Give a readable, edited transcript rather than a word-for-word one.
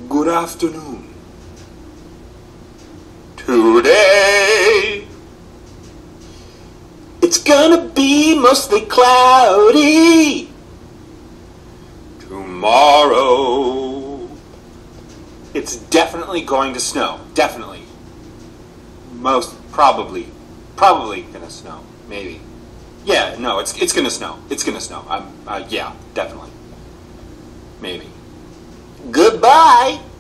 Good afternoon. Today, it's gonna be mostly cloudy. Tomorrow, it's definitely going to snow. Definitely. Probably gonna snow. Maybe. Yeah, no, it's gonna snow. It's gonna snow. Yeah, definitely. Maybe. Goodbye.